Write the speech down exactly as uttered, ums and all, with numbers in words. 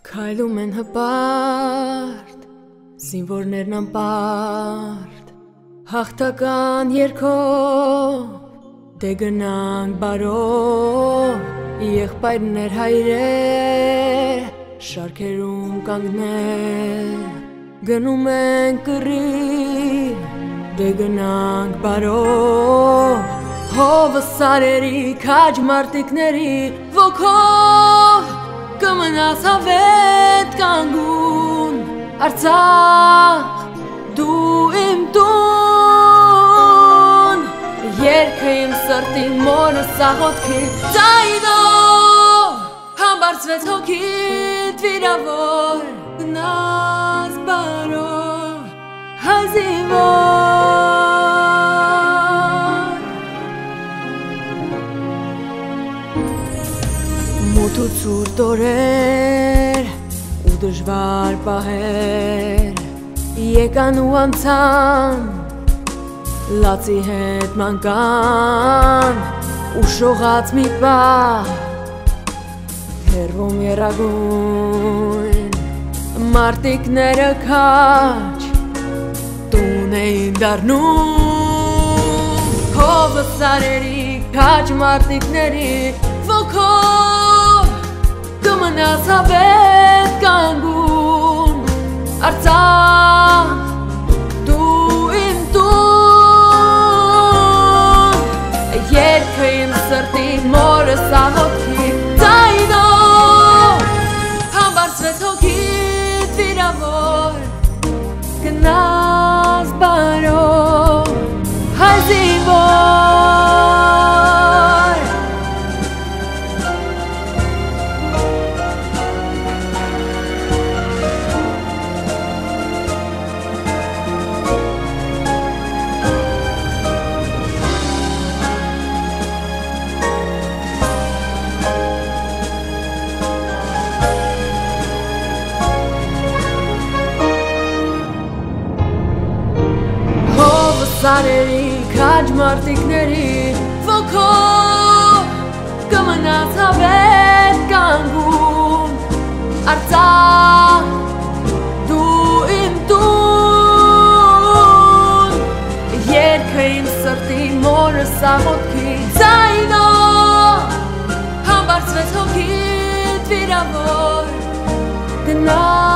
Քայլում են հպարտ, զինվորներն անպարտ, հաղթական երգով, դե գնանք բարով, եղբայրներ հայրեր, շարքերում կանգնել, գնում ենք կռիվ, դե գնանք բարով, հովը սարերի, քաջ մարտիկների ոգով, կմնաս հավետ կանգուն, Արցախ, դու իմ տուն, երգը իմ սրտի մորը սաղոտքի ձայնով, համբարձվեց հոգիդ վիրավոր, գնաս բարով, հազիվոր, մութ ու ցուրտ օրեր ու դժվար պահեր եկան ու անցան, լացի հետ մանկան ու շողաց մի պահ, հեռվում եռագույն մարտիկները քաջ տուն էին դառնում, հովը սարերի քաջ մարտիկների ոգով, կմնաս հավետ կանգուն, Արցախ, դու իմ տուն, երգը իմ սրտի մորը սաղոտքի ձայնով, համբարձվեց հոգիդ վիրավոր, գնաս բարով, հազիվոր, սարերի քաջ մարտիկների ոգով, կմնաս հավետ կանգուն, Արցախ, դու իմ տուն, երգը իմ սրտի մորը սաղոտքի ձայնով, համբարձվեց հոգիդ վիրավոր, գնաս